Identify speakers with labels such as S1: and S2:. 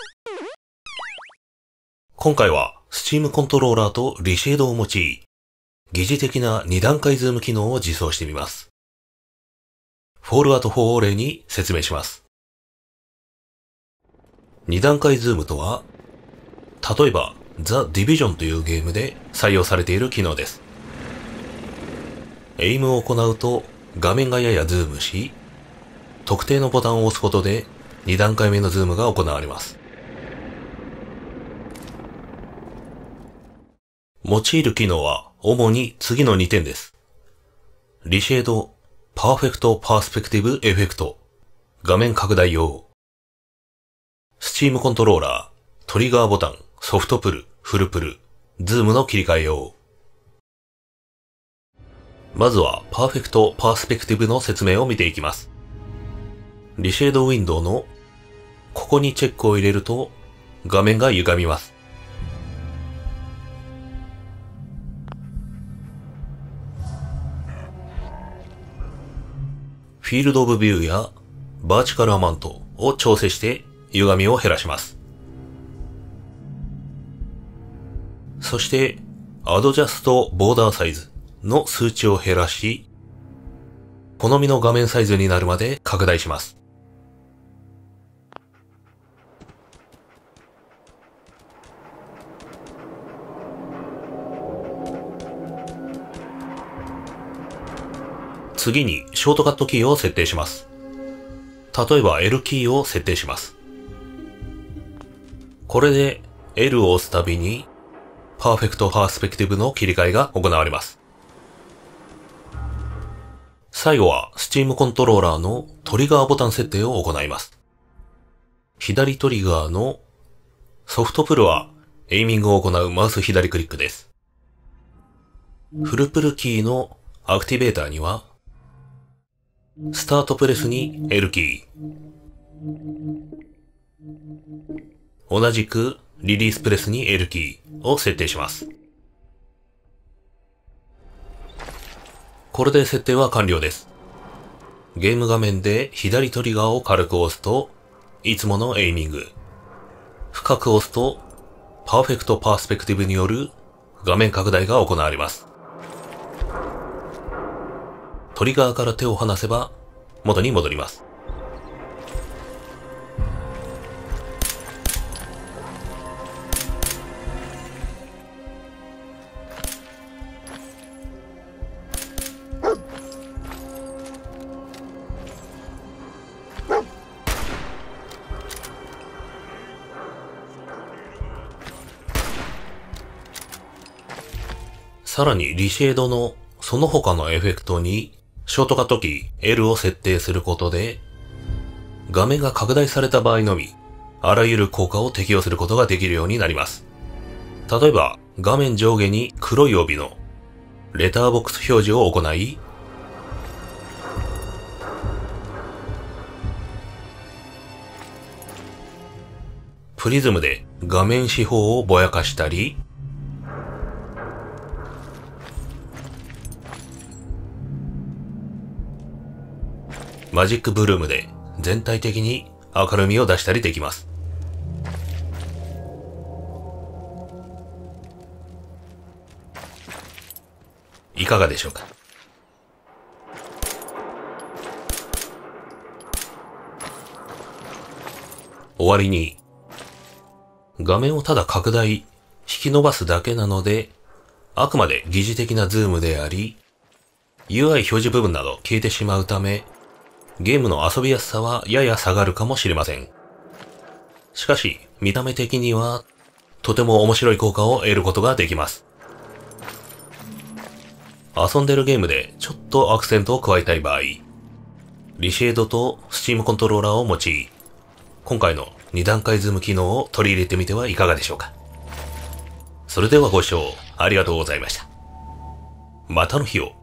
S1: 今回は Steam コントローラーとリシェードを用い、疑似的な2段階ズーム機能を実装してみます。フォールアウト4を例に説明します。2段階ズームとは、例えば The Division というゲームで採用されている機能です。エイムを行うと画面がややズームし、特定のボタンを押すことで2段階目のズームが行われます。用いる機能は主に次の2点です。リシェード、パーフェクトパースペクティブエフェクト、画面拡大用。Steam コントローラー、トリガーボタン、ソフトプル、フルプル、ズームの切り替え用。まずはパーフェクトパースペクティブの説明を見ていきます。リシェードウィンドウのここにチェックを入れると画面が歪みます。フィールドオブビューやバーチカルアマウントを調整して歪みを減らします。そして、アドジャストボーダーサイズの数値を減らし、好みの画面サイズになるまで拡大します。次にショートカットキーを設定します。例えば L キーを設定します。これで L を押すたびにパーフェクトパースペクティブの切り替えが行われます。最後は Steam コントローラーのトリガーボタン設定を行います。左トリガーのソフトプルはエイミングを行うマウス左クリックです。フルプルキーのアクティベーターにはスタートプレスに L キー。同じくリリースプレスに L キーを設定します。これで設定は完了です。ゲーム画面で左トリガーを軽く押すと、いつものエイミング。深く押すと、パーフェクトパースペクティブによる画面拡大が行われます。トリガーから手を離せば元に戻ります。さらにリシェードのその他のエフェクトにショートカットキー L を設定することで画面が拡大された場合のみあらゆる効果を適用することができるようになります。例えば画面上下に黒い帯のレターボックス表示を行いプリズムで画面四方をぼやかしたりマジックブルームで全体的に明るみを出したりできます。いかがでしょうか。終わりに、画面をただ拡大、引き伸ばすだけなので、あくまで疑似的なズームであり、UI 表示部分など消えてしまうため、ゲームの遊びやすさはやや下がるかもしれません。しかし、見た目的には、とても面白い効果を得ることができます。遊んでるゲームでちょっとアクセントを加えたい場合、リシェードと Steam コントローラーを用い、今回の2段階ズーム機能を取り入れてみてはいかがでしょうか。それではご視聴ありがとうございました。またの日を。